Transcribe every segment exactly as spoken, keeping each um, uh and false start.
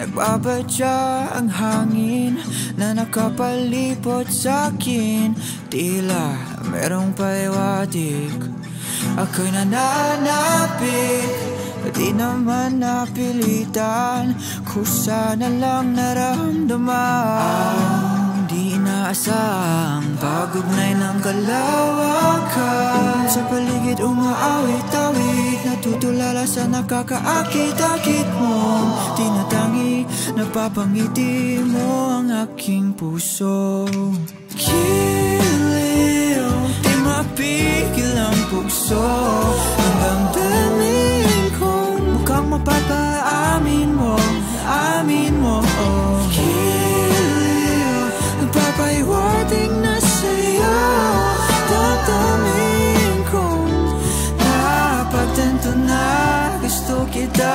Nagbabadya ang hangin na nakapalipot sa'kin. Tila merong paiwatig, ako'y nananapik. Di naman napilitan, kusa na lang naramdaman. Di inaasang pag-ugnay ng kalawakan. Sa paligid umaawit-awit, natutulala sa nakakaakit-akit mo. Tinatangi, napapangiti mo ang aking puso. Giliw, di mapigil ang puso. Ang damdamin ko, mukhang mapapaamin mo, amin mo. Oh. Giliw, nagpapaiwating na sa'yo. Damdamin ko, napagtanto na gusto kita.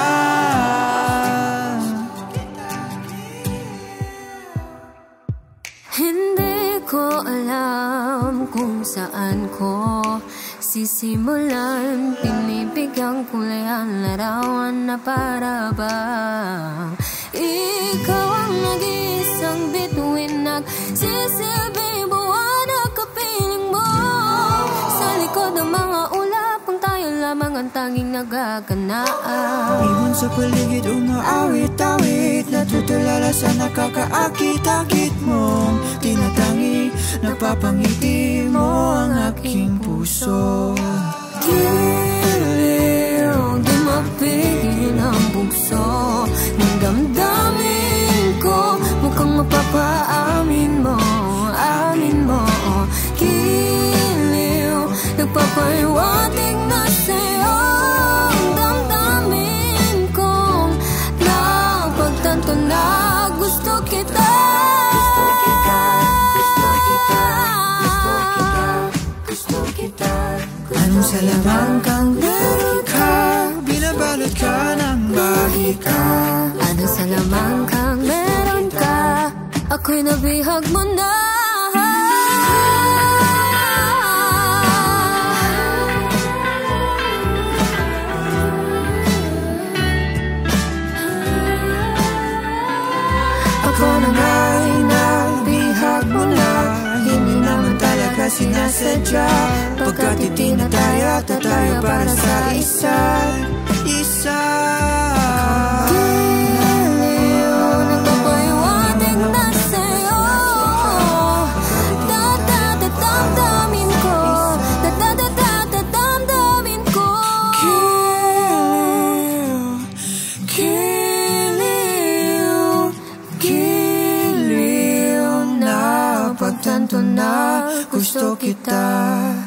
Hindi ko alam kung saan ko sisimulan. Pinibigyan kulay ang larawan na para bang ikaw ang nag-iisang bituin, nagsisilbi buwan at kapiling mo. Sa likod ng mga ulap, ang tayo lamang ang tanging nagaganaan. Ibon sa paligid umaawit-awit, natutulala sa nakakaakit-akit mo. Tinatangi, napapangiti mo ang aking puso. Giliw, di mapigil ang bugso ng damdamin ko. Mukhang mapapaamin mo, amin mo. Giliw, nagpapaiwating na sa'yo ang damdamin kong napagtanto na gusto kita. Anong salamang kang meron ka? Binabalot ka ng bahika. Anong salamang kang meron ka? Ako'y nabihag mo na. Ako na nga'y nabihag mo na. Hindi naman talaga sinasadya, pagkat iti na tayo at tayo para sa isa't isa. Giliw, nagpapaiwating na sa'yo. Dadadadamdamin ko, dadadadadamdamin ko. Giliw, giliw, giliw na pagtanto na gusto kita.